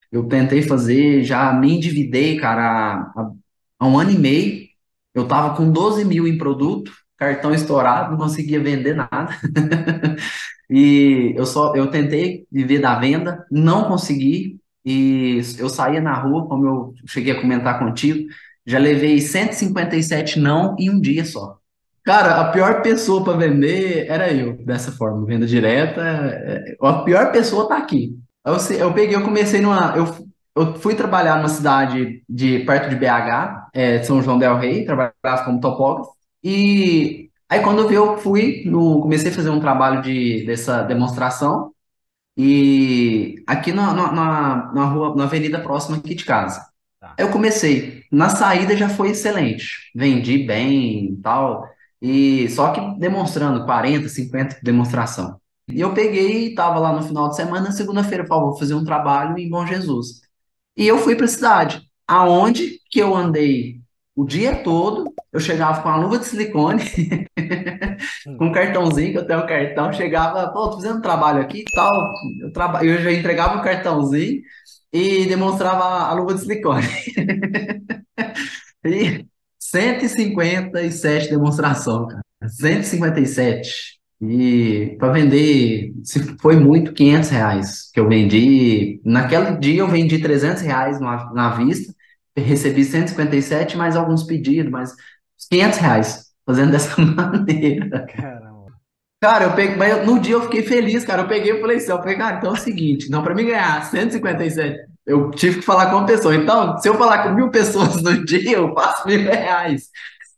Eu tentei fazer, já me endividei, cara, há um ano e meio. Eu tava com 12 mil em produto, cartão estourado, não conseguia vender nada. E eu tentei viver da venda, não consegui. E eu saía na rua, como eu cheguei a comentar contigo, já levei 157 não em um dia só. Cara, a pior pessoa para vender era eu, dessa forma, venda direta. A pior pessoa tá aqui. Eu peguei, eu comecei eu fui trabalhar numa cidade de perto de BH, São João del Rei, trabalhava como topógrafo. E aí quando eu vi, eu fui, comecei a fazer um trabalho dessa demonstração e aqui na rua, na avenida próxima aqui de casa. Tá. Eu comecei. Na saída já foi excelente. Vendi bem e tal. E só que demonstrando 40, 50 demonstração. E eu peguei e estava lá no final de semana, segunda-feira, eu falei, vou fazer um trabalho em Bom Jesus. E eu fui para a cidade, aonde que eu andei o dia todo. Eu chegava com a luva de silicone, Hum. com um cartãozinho, que eu tenho um cartão, chegava, pô, tô fazendo um trabalho aqui e tal. Eu já entregava o cartãozinho e demonstrava a luva de silicone. E 157 demonstração, cara. 157. E para vender, se foi muito, R$ 500 que eu vendi. Naquele dia eu vendi R$ 300 na vista, recebi 157 mais alguns pedidos, mas R$ 500 fazendo dessa maneira. Caramba. Cara, eu peguei, mas no dia eu fiquei feliz, cara. Eu peguei e falei assim, eu falei, cara, então é o seguinte, não, para mim ganhar 157, eu tive que falar com uma pessoa. Então, se eu falar com 1.000 pessoas no dia, eu faço R$ 1.000.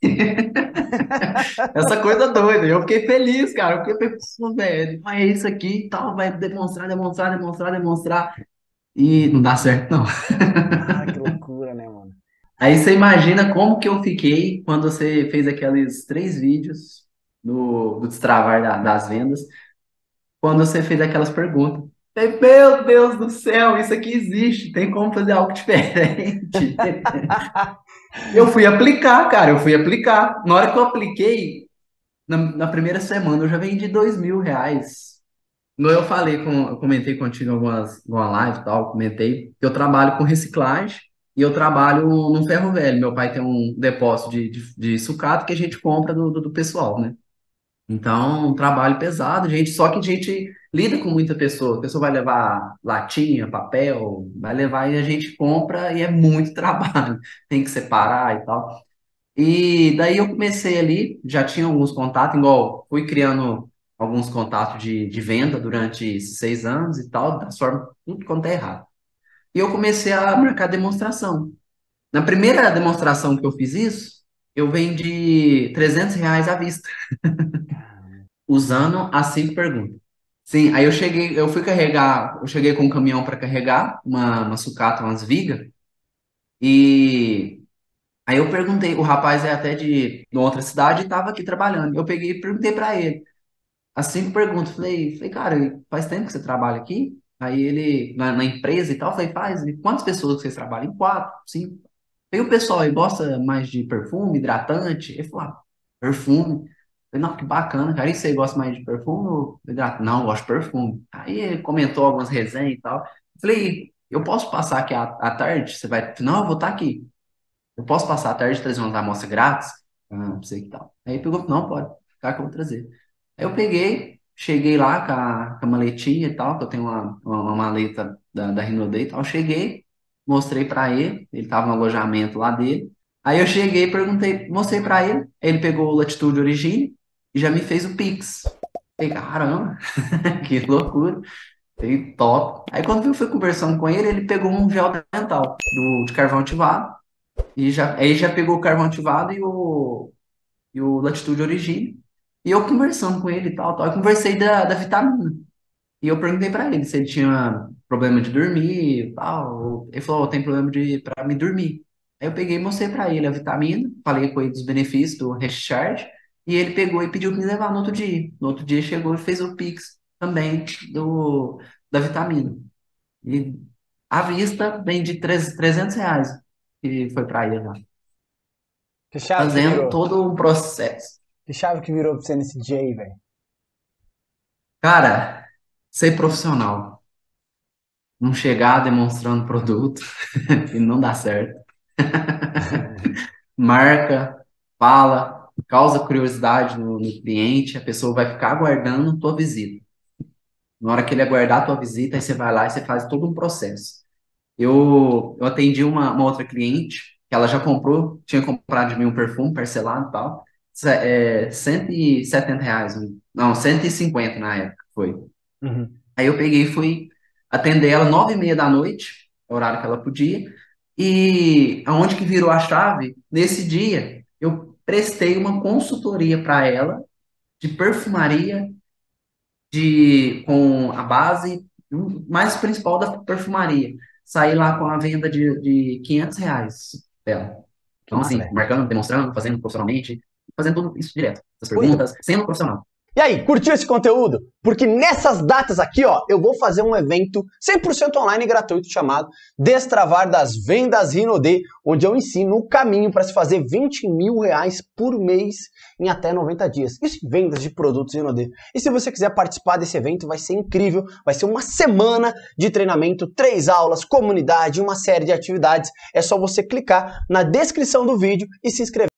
Essa coisa doida. Eu fiquei feliz, cara. Eu fiquei pensando, velho, mas é isso aqui e tal, vai demonstrar, demonstrar, demonstrar, demonstrar. E não dá certo, não. Ah, que loucura, né, mano? Aí você imagina como que eu fiquei quando você fez aqueles 3 vídeos do destravar das vendas. Quando você fez aquelas perguntas. Falei, meu Deus do céu, isso aqui existe, tem como fazer algo diferente. Eu fui aplicar, cara, eu fui aplicar. Na hora que eu apliquei, na primeira semana, eu já vendi R$ 2.000. Igual eu comentei contigo em alguma live e tal, comentei que eu trabalho com reciclagem e eu trabalho no ferro velho. Meu pai tem um depósito de sucata que a gente compra do pessoal, né? Então, um trabalho pesado, gente, só que a gente lida com muita pessoa. A pessoa vai levar latinha, papel, vai levar e a gente compra e é muito trabalho. Tem que separar e tal. E daí eu comecei ali, já tinha alguns contatos, igual fui criando alguns contatos de venda durante esses 6 anos e tal, da forma tudo quanto é errado. E eu comecei a marcar demonstração. Na primeira demonstração que eu fiz isso, eu vendi R$ 300 à vista usando as 5 perguntas. Sim, aí eu fui carregar, eu cheguei com um caminhão para carregar uma sucata, umas vigas, e aí eu perguntei, o rapaz é até de outra cidade e estava aqui trabalhando. Eu peguei e perguntei para ele as 5 perguntas. Falei, cara, faz tempo que você trabalha aqui? Aí ele, na empresa e tal, falei, faz. E quantas pessoas que vocês trabalham? Em 4, 5. Aí o pessoal aí gosta mais de perfume, hidratante? Ele falou, perfume. Eu falei, não, que bacana, cara. E você gosta mais de perfume ou hidratante? Não, eu gosto de perfume. Aí ele comentou algumas resenhas e tal. Eu falei, eu posso passar aqui à tarde? Você vai? Não, eu vou estar aqui. Eu posso passar a tarde e trazer umas amostras grátis? Ah, não sei que tal. Aí pegou, não, pode, ficar que eu vou trazer. Aí eu peguei, cheguei lá com a maletinha e tal, que eu tenho uma maleta da Rinodê e tal. Cheguei, mostrei pra ele tava no alojamento lá dele. Aí eu cheguei, perguntei, mostrei pra ele, ele pegou o Latitude Origine e já me fez o Pix. Falei, caramba, que loucura. Falei, top. Aí quando eu fui conversando com ele, ele pegou um gel dental de carvão ativado. Aí já pegou o carvão ativado e o Latitude Origine. E eu conversando com ele e tal, tal. Eu conversei da vitamina. E eu perguntei pra ele se ele tinha problema de dormir e tal. Ele falou, tem problema pra me dormir. Aí eu peguei e mostrei pra ele a vitamina, falei com ele dos benefícios do Recharge, e ele pegou e pediu pra me levar no outro dia. No outro dia chegou e fez o Pix também da vitamina. E à vista vem de R$ 300 que foi pra ele lá. Que chave que Fazendo virou? todo um processo. Que chave que virou pra você nesse dia aí, velho? Cara, ser profissional. não chegar demonstrando produto e não dá certo. Marca, fala, causa curiosidade no cliente, a pessoa vai ficar aguardando tua visita. Na hora que ele aguardar a tua visita, aí você vai lá e você faz todo um processo. Eu atendi uma outra cliente que ela já comprou, tinha comprado de mim um perfume parcelado e tal, R$ 170, não, 150 na época foi. Uhum. Aí eu peguei e fui atender ela 9h30 da noite, horário que ela podia, e aonde que virou a chave? Nesse dia, eu prestei uma consultoria para ela de perfumaria, com a base mais principal da perfumaria. Saí lá com a venda de R$ 500 dela. Que Então, massa, assim, velho. marcando, demonstrando, fazendo profissionalmente, fazendo tudo isso direto. Essas Oi. perguntas, sendo profissional. E aí, curtiu esse conteúdo? Porque nessas datas aqui, ó, eu vou fazer um evento 100% online e gratuito chamado Destravar das Vendas Rinode, onde eu ensino o caminho para se fazer R$ 20.000 por mês em até 90 dias. Isso em vendas de produtos Rinode. E se você quiser participar desse evento, vai ser incrível. Vai ser uma semana de treinamento, 3 aulas, comunidade, uma série de atividades. É só você clicar na descrição do vídeo e se inscrever.